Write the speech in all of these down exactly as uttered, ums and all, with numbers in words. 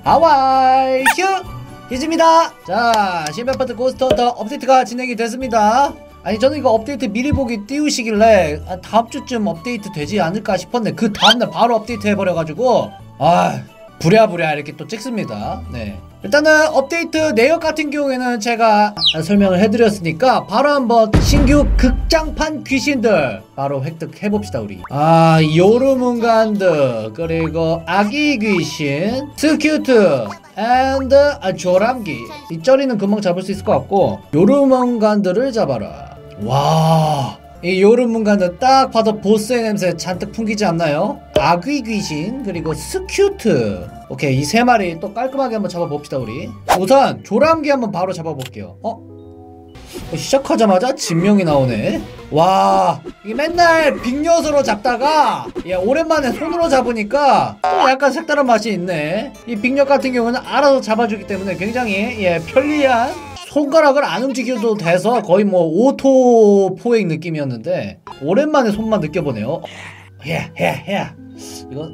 하와이 슈 히즈입니다. 자, 신비아파트 고스트헌터 업데이트가 진행이 됐습니다. 아니 저는 이거 업데이트 미리 보기 띄우시길래 아, 다음 주쯤 업데이트 되지 않을까 싶었는데 그 다음날 바로 업데이트 해버려가지고 아 부랴부랴 이렇게 또 찍습니다. 네, 일단은 업데이트 내역 같은 경우에는 제가 설명을 해드렸으니까 바로 한번 신규 극장판 귀신들 바로 획득해봅시다. 우리 아 요르문간드, 그리고 아기 귀신, 스큐트 앤드 아, 조람기. 이 쩌리는 금방 잡을 수 있을 것 같고 요르문간드를 잡아라. 와, 이 요르문간드 딱 봐도 보스의 냄새 잔뜩 풍기지 않나요? 아귀 귀신 그리고 스큐트. 오케이, 이 세 마리 또 깔끔하게 한번 잡아봅시다. 우리 우선 조람기 한번 바로 잡아볼게요. 어? 어 시작하자마자 진명이 나오네. 와, 이게 맨날 빅녀석으로 잡다가 예, 오랜만에 손으로 잡으니까 또 약간 색다른 맛이 있네. 이 빅녀 같은 경우는 알아서 잡아주기 때문에 굉장히 예, 편리한, 손가락을 안 움직여도 돼서 거의 뭐 오토 포획 느낌이었는데 오랜만에 손만 느껴보네요. 예, 예, 예. 이거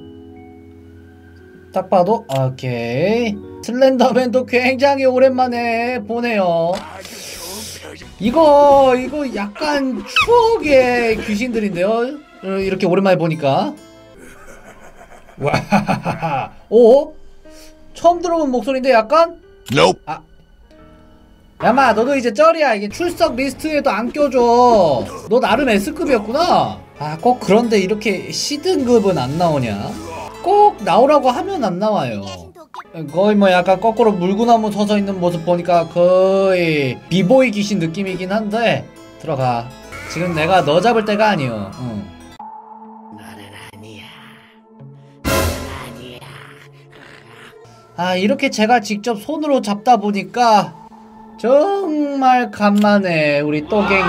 딱 봐도 오케이. 슬렌더맨도 굉장히 오랜만에 보네요. 이거 이거 약간 추억의 귀신들인데요. 이렇게 오랜만에 보니까. 와, 오? 처음 들어본 목소리인데 약간? Nope. 아, 야마 너도 이제 쩔이야. 이게 출석 리스트에도 안 껴줘. 너 나름 S급이었구나. 아, 꼭 그런데 이렇게 C등급은 안 나오냐? 꼭 나오라고 하면 안 나와요. 거의 뭐 약간 거꾸로 물구나무 서서 있는 모습 보니까 거의 비보이 귀신 느낌이긴 한데 들어가. 지금 내가 너 잡을 때가 아니여. 응. 나는 아니야. 나는 아니야. 아, 이렇게 제가 직접 손으로 잡다 보니까 정말 간만에 우리 또갱이.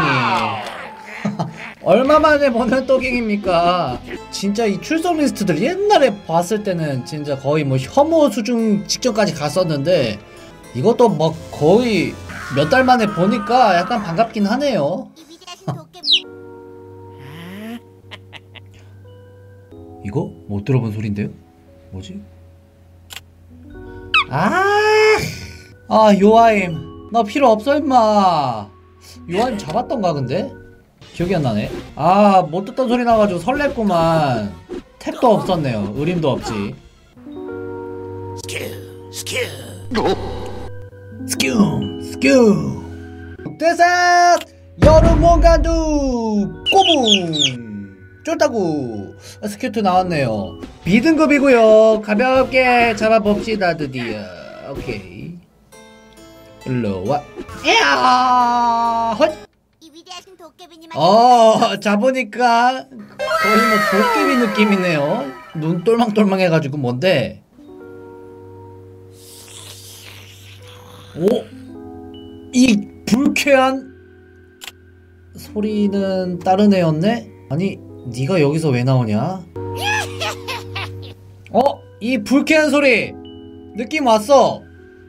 얼마만에 보는 또갱입니까? 진짜 이 출석 리스트들 옛날에 봤을 때는 진짜 거의 뭐 혐오 수준 직전까지 갔었는데 이것도 뭐 거의 몇 달 만에 보니까 약간 반갑긴 하네요. 이거? 못 들어본 소린데요? 뭐지? 아, 아 요아임 너 필요 없어 임마. 요아임 잡았던가 근데? 기억이 안 나네. 아, 못 듣던 소리 나가지고 설렜구만. 탭도 없었네요. 의림도 없지. 스큐, 스큐. 스큐, 스큐. 대사 여름몽간두 꼬붕 쫄따구. 스큐트 나왔네요. B등급이고요. 가볍게 잡아봅시다. 드디어. 오케이. 일로와. 이야 헛. 어, 잡으니까 거의 뭐 도깨비 느낌이네요. 눈 똘망똘망 해가지고. 뭔데? 오! 이 불쾌한 소리는 다른 애였네? 아니, 네가 여기서 왜 나오냐? 어? 이 불쾌한 소리 느낌 왔어.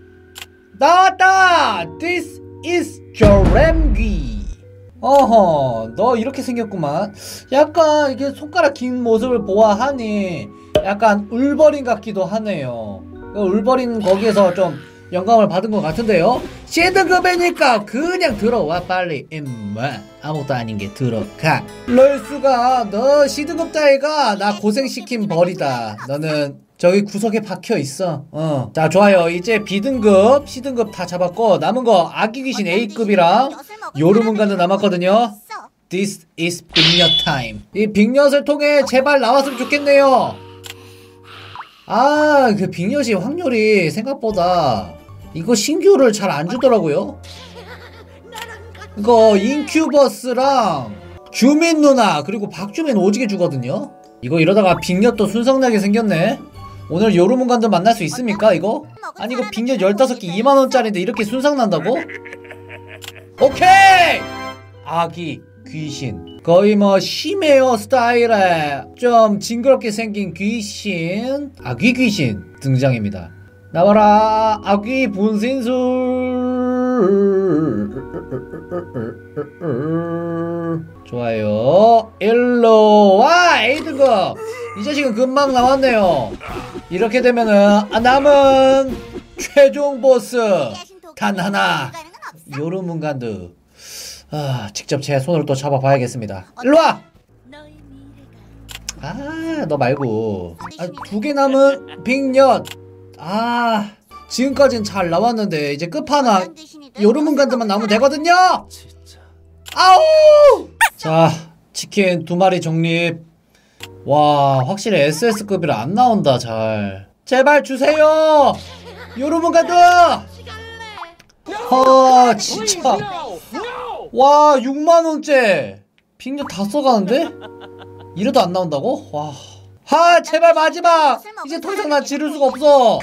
나왔다! This is 조람기. 어허, 너 이렇게 생겼구만. 약간 이게 손가락 긴 모습을 보아하니 약간 울버린 같기도 하네요. 울버린 거기에서 좀 영감을 받은 것 같은데요. C등급이니까 그냥 들어와 빨리 임마. 아무것도 아닌 게 들어가. 럴수가 너 C등급 따위가 나 고생시킨 벌이다. 너는 저기 구석에 박혀있어. 어. 자, 좋아요. 이제 B등급, C등급 다 잡았고 남은 거 아기귀신 A급이랑 요르문간드 남았거든요. This is 빅녀 타임. 이 빅녀를 통해 제발 나왔으면 좋겠네요. 아, 그 빅녀시 확률이 생각보다 이거 신규를 잘 안 주더라고요. 이거 인큐버스랑 주민 누나 그리고 박주민 오지게 주거든요. 이거 이러다가 빅녀 또 순삭나게 생겼네. 오늘 요르문간드 만날 수 있습니까 이거? 아니 이거 빅녀 열다섯 개 이만 원짜리인데 이렇게 순삭난다고? 오케이! 아기 귀신 거의 뭐 심해요 스타일에 좀 징그럽게 생긴 귀신, 아기 귀신 등장입니다. 나와라 아기 분신술. 좋아요. 일로와 A등급. 이 자식은 금방 나왔네요. 이렇게 되면은 아, 남은 최종 보스 단 하나 요르문간드. 아, 직접 제 손으로 또 잡아봐야겠습니다. 일로와! 아, 너 말고 아, 두 개 남은 빅엿. 아, 지금까진 잘 나왔는데 이제 끝판왕 요르문간드만 나오면 되거든요. 아우! 자, 치킨 두 마리 정립. 와, 확실히 에스에스급이라 안 나온다. 잘 제발 주세요 요르문간드. 아, 진짜 와, 육만원째 빅엿 다 써가는데? 이래도 안 나온다고? 와, 하, 제발 마지막! 이제 더 이상 나 지를 수가 없어.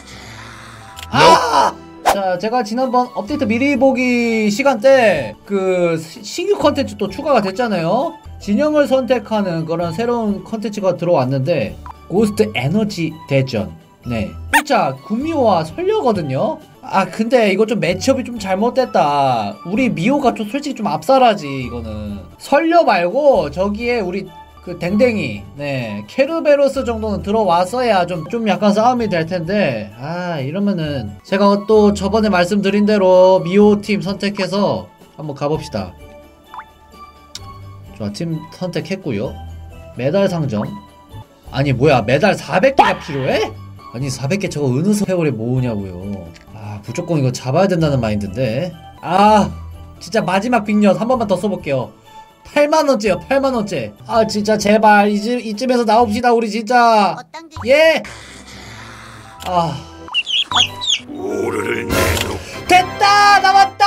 아! 자, 제가 지난번 업데이트 미리 보기 시간 때 그 신규 컨텐츠 또 추가가 됐잖아요. 진영을 선택하는 그런 새로운 컨텐츠가 들어왔는데 고스트 에너지 대전. 네, 진짜 구미호와 설녀거든요. 아, 근데 이거 좀 매치업이 좀 잘못됐다. 우리 미호가 좀 솔직히 좀 압살하지. 이거는 설녀 말고 저기에 우리 그 댕댕이, 네, 케르베로스 정도는 들어왔어야 좀, 좀 약간 싸움이 될 텐데, 아, 이러면은 제가 또 저번에 말씀드린 대로 미호 팀 선택해서 한번 가봅시다. 좋아, 팀 선택했고요. 메달 상점. 아니 뭐야, 메달 사백 개가 필요해? 아니 사백 개 저거 어느 세월에 모으냐고요. 아, 무조건 이거 잡아야 된다는 마인드인데. 아, 진짜 마지막 빅엿 한 번만 더 써볼게요. 팔만원째요, 팔만원째. 아, 진짜 제발 이쯤, 이쯤에서 나옵시다 우리 진짜. 예. 아, 오르를 내도 됐다! 나왔다!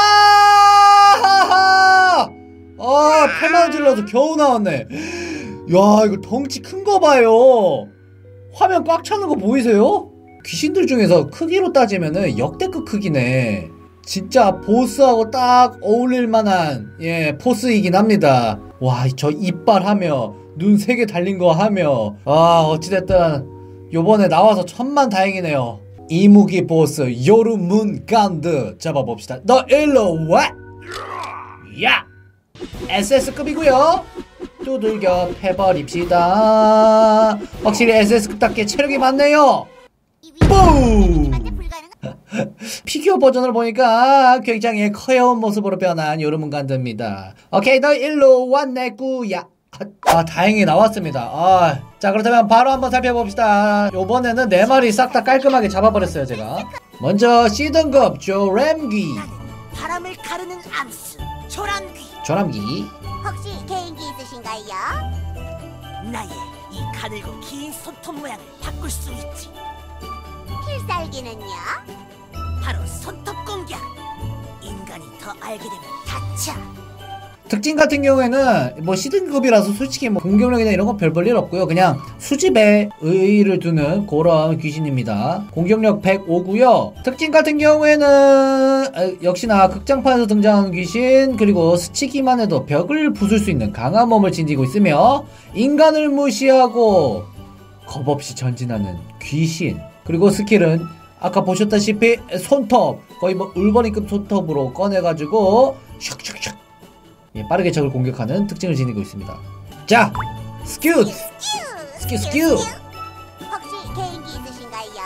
아, 팔만원 질러서 겨우 나왔네. 야, 이거 덩치 큰 거 봐요. 화면 꽉 차는 거 보이세요? 귀신들 중에서 크기로 따지면은 역대급 크기네. 진짜 보스하고 딱 어울릴 만한, 예, 포스이긴 합니다. 와, 저 이빨 하며 눈 세 개 달린 거 하며, 아, 어찌됐든 요번에 나와서 천만 다행이네요. 이무기 보스 요르문간드 잡아봅시다. 너 일로 와! 야! 에스에스급이고요 두들겨 패버립시다. 확실히 에스에스급답게 체력이 많네요. 뿜! 피규어 버전을 보니까 굉장히 커여운 모습으로 변한 요르문간드입니다. 오케이, 너 일로 왔네 꾸야. 아, 다행히 나왔습니다. 아, 자, 그렇다면 바로 한번 살펴봅시다. 요번에는 네 마리 싹 다 깔끔하게 잡아버렸어요 제가. 먼저 C등급 조람귀. 바람을 가르는 암수 조람귀. 조람귀. 혹시 개인기 있으신가요? 나의 이 가늘고 긴 손톱 모양을 바꿀 수 있지. 필살기는요? 바로 손톱 공격. 인간이 더 알게 되면 다쳐. 특징 같은 경우에는 뭐 C등급이라서 솔직히 뭐 공격력이나 이런 건 별 볼 일 없고요. 그냥 수집에 의의를 두는 그런 귀신입니다. 공격력 백오고요. 특징 같은 경우에는 역시나 극장판에서 등장하는 귀신, 그리고 스치기만 해도 벽을 부술 수 있는 강한 몸을 지니고 있으며 인간을 무시하고 겁없이 전진하는 귀신. 그리고 스킬은 아까 보셨다시피 손톱, 거의 뭐 울버린급 손톱으로 꺼내가지고 슉슉슉, 예, 빠르게 적을 공격하는 특징을 지니고 있습니다. 자, 스큐! 스큐 스큐! 혹시 개인기 있으신가요?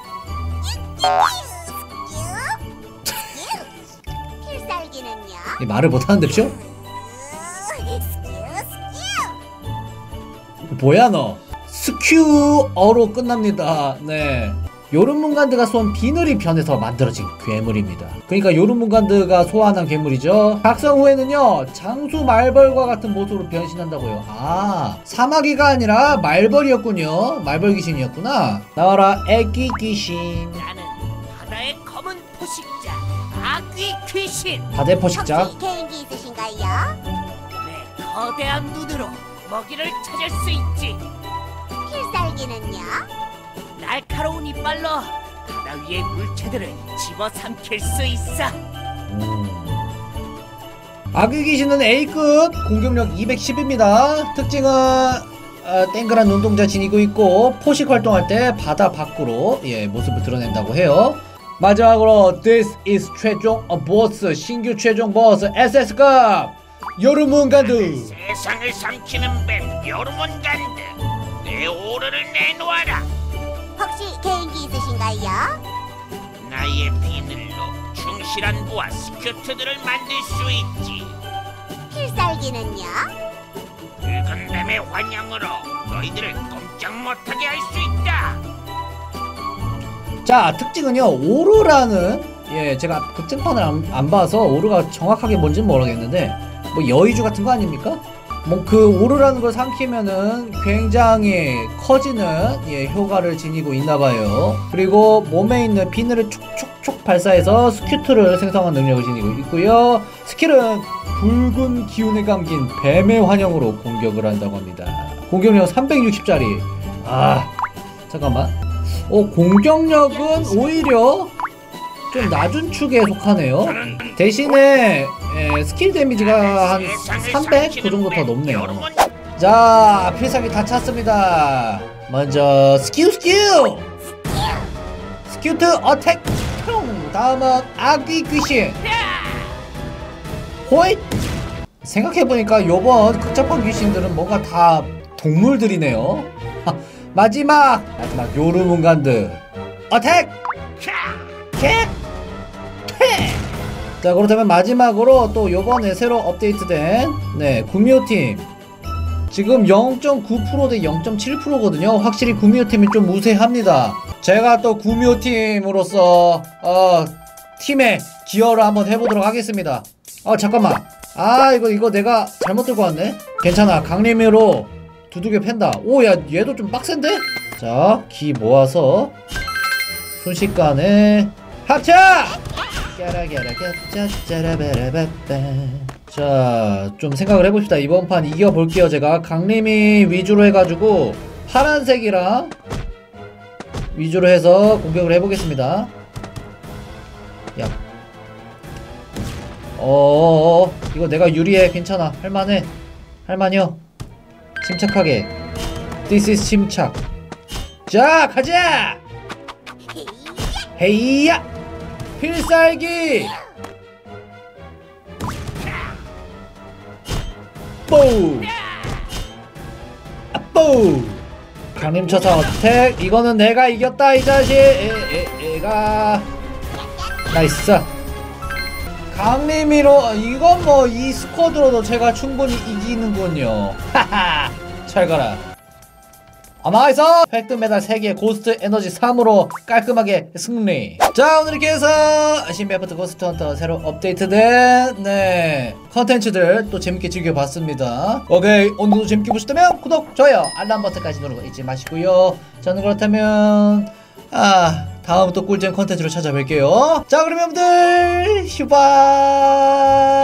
필살기는요? 예, 말을 못하는데쇼? 뭐야 너? 스큐어로 끝납니다. 네, 요르문간드가 쏜 비늘이 변해서 만들어진 괴물입니다. 그러니까 요르문간드가 소환한 괴물이죠. 각성 후에는요 장수 말벌과 같은 모습으로 변신한다고요. 아, 사마귀가 아니라 말벌이었군요. 말벌 귀신이었구나. 나와라 애기 귀신. 나는 바다의 검은 포식자 아귀 귀신. 바다의 포식자. 혹시 개인기 있으신가요? 내 거대한 눈으로 먹이를 찾을 수 있지. 필살기는요? 날카로운 이빨로 바다 위의 물체들을 집어삼킬 수 있어. 음. 아귀 귀신은 A급, 공격력 이백십입니다. 특징은 어, 땡그란 눈동자 지니고 있고 포식 활동할 때 바다 밖으로, 예, 모습을 드러낸다고 해요. 마지막으로 This is 최종 보스, 신규 최종 보스 에스에스급 요르문간드. 세상을 삼키는 뱀 요르문간드 내 오르를 내놓아라. 혹시 개인기 있으신가요? 나의 비늘로 충실한 부하 스큐트들을 만들 수 있지. 필살기는요? 붉은 뱀의 환영으로 너희들을 꼼짝 못하게 할 수 있다. 자, 특징은요, 오로라는, 예, 제가 극장판을 안, 안 봐서 오로가 정확하게 뭔지는 모르겠는데, 뭐 여의주 같은 거 아닙니까? 뭐 그 오로라는 걸 삼키면은 굉장히 커지는, 예, 효과를 지니고 있나봐요. 그리고 몸에 있는 비늘을 촉촉촉 발사해서 스큐트를 생성하는 능력을 지니고 있고요. 스킬은 붉은 기운에 감긴 뱀의 환영으로 공격을 한다고 합니다. 공격력 삼백육십짜리. 아, 잠깐만. 어, 공격력은 오히려 좀 낮은 축에 속하네요. 대신에 에, 스킬 데미지가 한 삼백? 그 정도 더 높네요. 자, 필살기 다 찼습니다. 먼저 스큐 스큐! 스큐트 어택! 뿅! 다음은 아귀 귀신! 호잇! 생각해보니까 요번 극장판 귀신들은 뭔가 다 동물들이네요. 하, 마지막! 마지막 요르문간드 어택! 캣! 퇴! 자, 그렇다면 마지막으로 또 요번에 새로 업데이트된 네 구미호팀, 지금 영 점 구 퍼센트 대 영 점 칠 퍼센트거든요 확실히 구미호팀이 좀 우세합니다. 제가 또 구미호팀으로서 어 팀에 기여를 한번 해보도록 하겠습니다. 아, 잠깐만. 아, 이거 이거 내가 잘못 들고 왔네. 괜찮아, 강림으로 두둑에 팬다. 오, 야, 얘도 좀 빡센데? 자, 기 모아서 순식간에 합쳐! 자, 좀 생각을 해봅시다. 이번 판 이겨볼게요. 제가 강림이 위주로 해가지고 파란색이랑 위주로 해서 공격을 해보겠습니다. 야, 어어어, 이거 내가 유리해. 괜찮아, 할만해. 할만해요. 침착하게. This is 침착. 자, 가자! 헤이야! 필살기! 뽀우! 아뽀우! 강림 처사 어택. 이거는 내가 이겼다, 이 자식. 에, 에, 애가 나이스. 강림이로 이건 뭐 이 스쿼드로도 제가 충분히 이기는군요. 하하, 잘 가라. 아, 나이스! 획득 메달 세 개, 고스트 에너지 삼으로 깔끔하게 승리. 자, 오늘 이렇게 해서 신비아파트 고스트 헌터 새로 업데이트된 네 컨텐츠들 또 재밌게 즐겨봤습니다. 오케이, 오늘도 재밌게 보셨다면 구독, 좋아요, 알람 버튼까지 누르고 잊지 마시고요. 저는 그렇다면 아 다음 또 꿀잼 컨텐츠로 찾아뵐게요. 자, 그럼 여러분들 휴바.